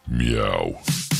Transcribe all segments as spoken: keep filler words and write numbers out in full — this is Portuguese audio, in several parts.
Miau.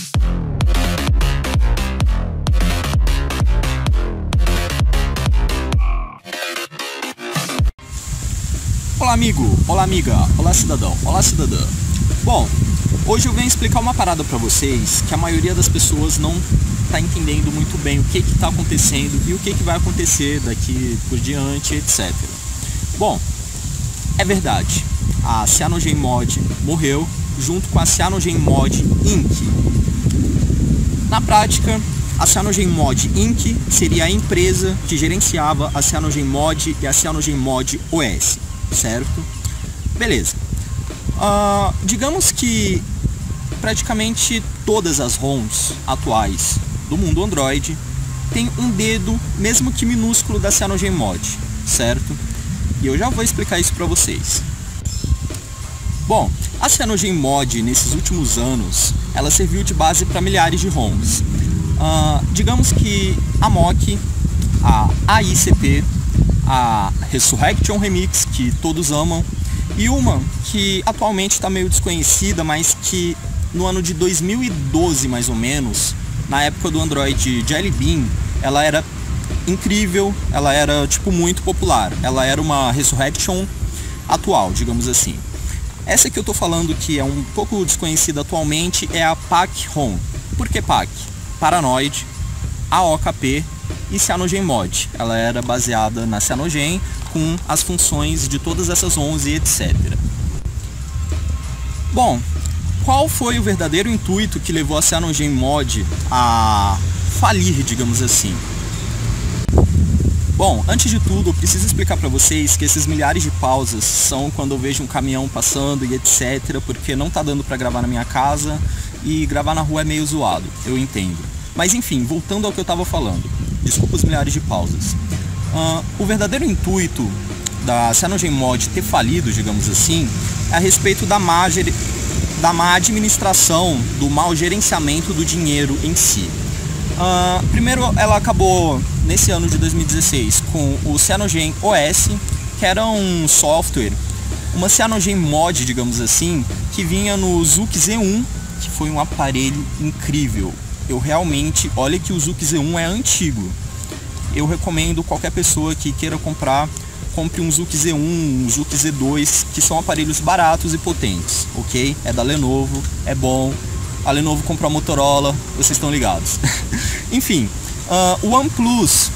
Olá amigo, olá amiga, olá cidadão, olá cidadã. Bom, hoje eu venho explicar uma parada pra vocês que a maioria das pessoas não tá entendendo muito bem o que que tá acontecendo e o que que vai acontecer daqui por diante, etcétera. Bom, é verdade, a CyanogenMod morreu junto com a CyanogenMod Incorporated. Na prática, a CyanogenMod Incorporated seria a empresa que gerenciava a CyanogenMod e a CyanogenMod O S, certo? Beleza. Uh, digamos que praticamente todas as ROMs atuais do mundo Android tem um dedo, mesmo que minúsculo, da CyanogenMod, certo? E eu já vou explicar isso para vocês. Bom, a CyanogenMod nesses últimos anos, ela serviu de base para milhares de ROMs. Uh, digamos que a M O C, a A I C P, a Resurrection Remix, que todos amam, e uma que atualmente está meio desconhecida, mas que no ano de dois mil e doze, mais ou menos, na época do Android Jelly Bean, ela era incrível, ela era tipo muito popular, ela era uma Resurrection atual, digamos assim. Essa que eu tô falando que é um pouco desconhecida atualmente é a PAC-ROM. Por que PAC? Paranoid, A O K P e CyanogenMod. Ela era baseada na Cyanogen com as funções de todas essas ROMs e etcétera. Bom, qual foi o verdadeiro intuito que levou a CyanogenMod a falir, digamos assim? Bom, antes de tudo, eu preciso explicar para vocês que esses milhares de pausas são quando eu vejo um caminhão passando e etcétera, porque não tá dando para gravar na minha casa e gravar na rua é meio zoado, eu entendo. Mas enfim, voltando ao que eu tava falando, desculpa os milhares de pausas. Uh, o verdadeiro intuito da CyanogenMod ter falido, digamos assim, é a respeito da má, da má administração, do mau gerenciamento do dinheiro em si. Uh, primeiro, ela acabou nesse ano de dois mil e dezesseis com o Cyanogen O S, que era um software, uma CyanogenMod, digamos assim, que vinha no Zuke Z um, que foi um aparelho incrível. Eu realmente, olha que o Zuke Z um é antigo. Eu recomendo qualquer pessoa que queira comprar, compre um Zuke Z um, um Zuke Z dois, que são aparelhos baratos e potentes, ok? É da Lenovo, é bom. A Lenovo comprou a Motorola, vocês estão ligados. Enfim, uh, o OnePlus,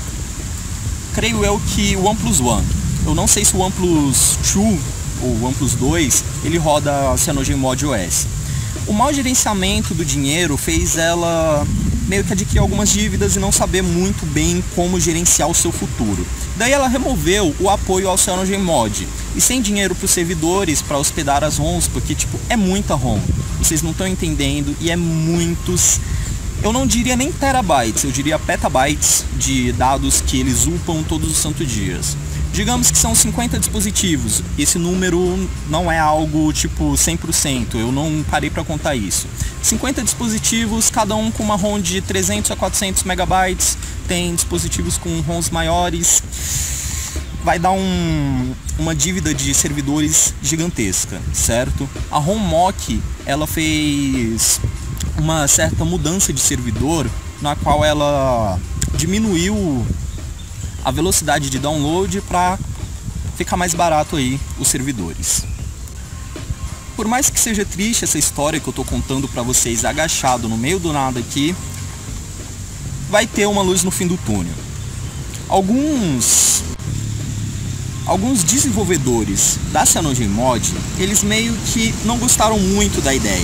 creio eu que o OnePlus One, eu não sei se o OnePlus dois ou o OnePlus dois, ele roda a CyanogenMod O S. O mau gerenciamento do dinheiro fez ela meio que adquirir algumas dívidas e não saber muito bem como gerenciar o seu futuro. Daí ela removeu o apoio ao CyanogenMod. E sem dinheiro para os servidores, para hospedar as ROMs, porque tipo, é muita ROM. Vocês não estão entendendo e é muitos, eu não diria nem terabytes, eu diria petabytes de dados que eles upam todos os santos dias. Digamos que são cinquenta dispositivos, esse número não é algo tipo cem por cento, eu não parei para contar isso. cinquenta dispositivos, cada um com uma ROM de trezentos a quatrocentos megabytes, tem dispositivos com ROMs maiores, vai dar um, uma dívida de servidores gigantesca, certo? A ROMMock, ela fez uma certa mudança de servidor, na qual ela diminuiu a velocidade de download para ficar mais barato aí os servidores. Por mais que seja triste essa história que eu tô contando para vocês agachado no meio do nada aqui, vai ter uma luz no fim do túnel. Alguns alguns desenvolvedores da CyanogenMod, eles meio que não gostaram muito da ideia.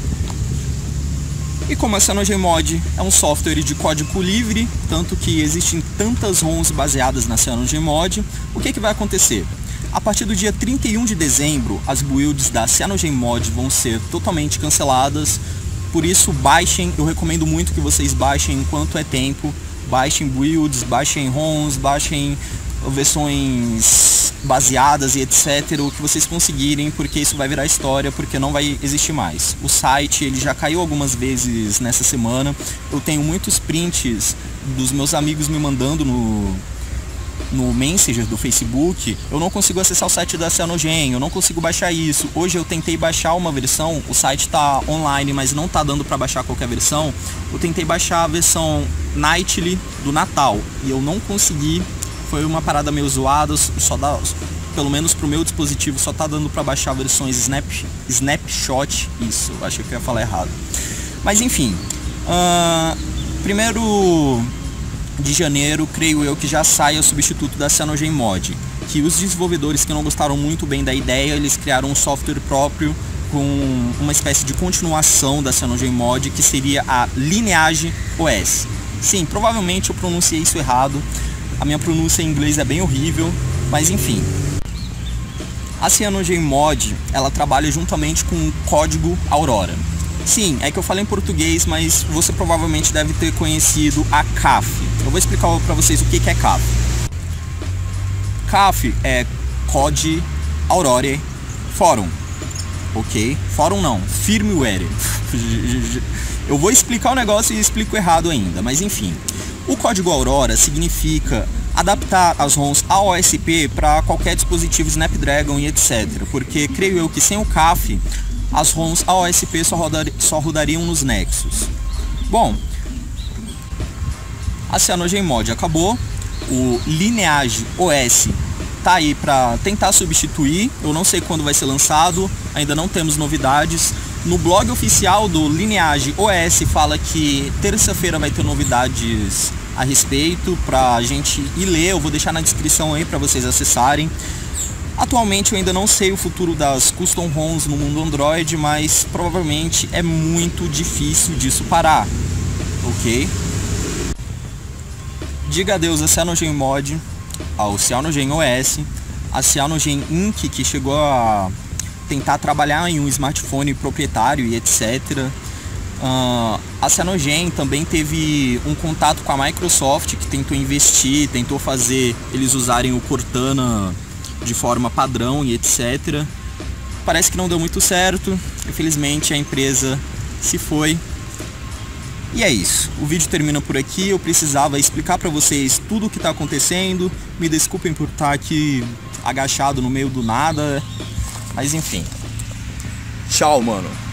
E como a CyanogenMod é um software de código livre, tanto que existem tantas ROMs baseadas na CyanogenMod, o que que vai acontecer? A partir do dia trinta e um de dezembro, as builds da CyanogenMod vão ser totalmente canceladas, por isso baixem, eu recomendo muito que vocês baixem enquanto é tempo, baixem builds, baixem ROMs, baixem versões baseadas e etcétera, o que vocês conseguirem, porque isso vai virar história, porque não vai existir mais. O site, ele já caiu algumas vezes nessa semana, eu tenho muitos prints dos meus amigos me mandando no, no Messenger do Facebook, eu não consigo acessar o site da Cyanogen, eu não consigo baixar isso. Hoje eu tentei baixar uma versão, o site está online, mas não está dando para baixar qualquer versão. Eu tentei baixar a versão Nightly do Natal e eu não consegui. Foi uma parada meio zoada, só dá, pelo menos pro meu dispositivo, só tá dando para baixar versões snap, Snapshot. Isso, eu achei que eu ia falar errado. Mas enfim, uh, primeiro de janeiro, creio eu que já sai o substituto da Cyanogen Mod, que os desenvolvedores que não gostaram muito bem da ideia, eles criaram um software próprio com uma espécie de continuação da Cyanogen Mod, que seria a Lineage O S. Sim, provavelmente eu pronunciei isso errado, a minha pronúncia em inglês é bem horrível, mas enfim. A Cyanogen Mod, ela trabalha juntamente com o código Aurora. Sim, é que eu falei em português, mas você provavelmente deve ter conhecido a C A F. Eu vou explicar para vocês o que é C A F. C A F é Code Aurora Forum, ok? Forum não, Firmware. Eu vou explicar o negócio e explico errado ainda, mas enfim. O código Aurora significa adaptar as ROMs A O S P para qualquer dispositivo Snapdragon e etcétera. Porque creio eu que sem o C A F, as ROMs A O S P só, rodar, só rodariam nos Nexus. Bom, a Cyanogen Mod acabou, o Lineage O S tá aí para tentar substituir, eu não sei quando vai ser lançado, ainda não temos novidades. No blog oficial do Lineage O S fala que terça-feira vai ter novidades a respeito pra gente ir ler, eu vou deixar na descrição aí para vocês acessarem. Atualmente eu ainda não sei o futuro das custom ROMs no mundo Android, mas provavelmente é muito difícil disso parar, ok? Diga adeus a Cyanogen Mod, ao Cyanogen O S, a Cyanogen Inc, que chegou a tentar trabalhar em um smartphone proprietário e etcétera. Uh, a Cyanogen também teve um contato com a Microsoft, que tentou investir, tentou fazer eles usarem o Cortana de forma padrão e etcétera. Parece que não deu muito certo, infelizmente a empresa se foi. E é isso, o vídeo termina por aqui, eu precisava explicar para vocês tudo o que está acontecendo. Me desculpem por estar aqui agachado no meio do nada, mas enfim. Tchau, mano.